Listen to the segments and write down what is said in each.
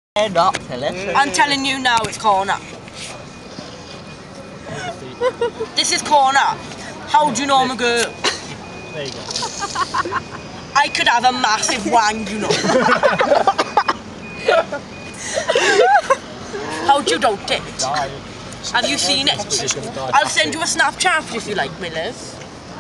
Head up, Philip. I'm telling you now, it's corner. This is corner. How do you know I'm a girl? There you go. I could have a massive wang, you know. How do you doubt it? Have you seen it? I'll send you a Snapchat if you like, Millers.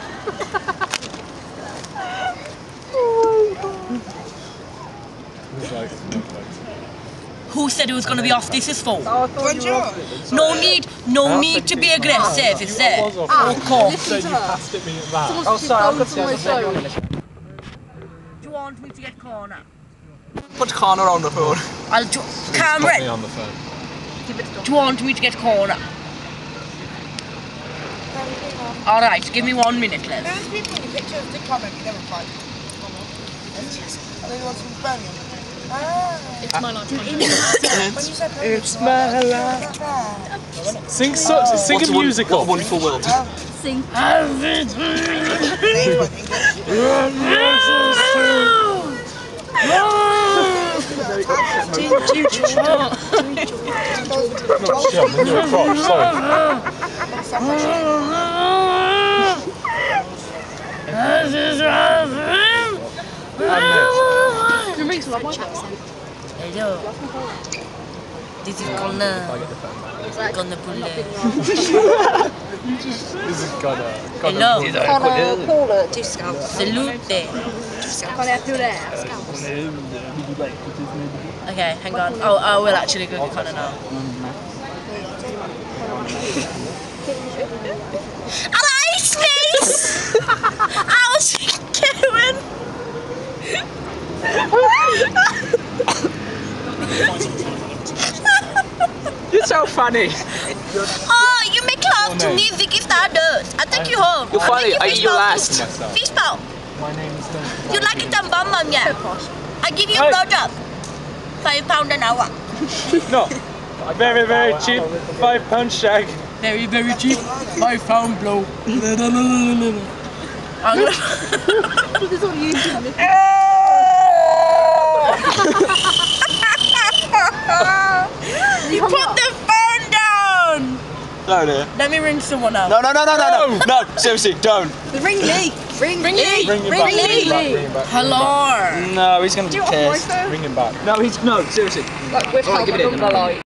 Who said it was going to be off? This is full. No need to be aggressive, is there? Oh, so you passed it me at that. Oh, sorry, I've got to show. Do you want me to get corner? Put corner on the phone. Cameron. On the phone. Do you want me to get corner? Alright, give me 1 minute, Les. Those people in the picture did comment, you never replied. They want some Birmingham. It's my life. It's my life. Sing a musical. What a wonderful world. Sing. Hello. This is gonna pull it. This is gonna. Hello. Paula, do scalp. Salute. Okay, hang on. Oh, I will actually go get Connor now. Hello, space! How's it going? You're so funny. Oh, you make love to me, Vicky Stardust. I take you home. You're funny. Are you last? Fish bowl. My name is Duncan. You like it, bum bum, yeah? I give you a blowjob. £5 an hour. No. Very, very cheap. £5 shag. Very, very cheap. £5 blow. This is all you do. You put the phone down! No, no. Let me ring someone else. No, seriously, don't. Ring Lee. Ring Lee. Bring him back. Hello. No, he's gonna be pissed. Bring him back. No, seriously. Like, we've Alright, give it in.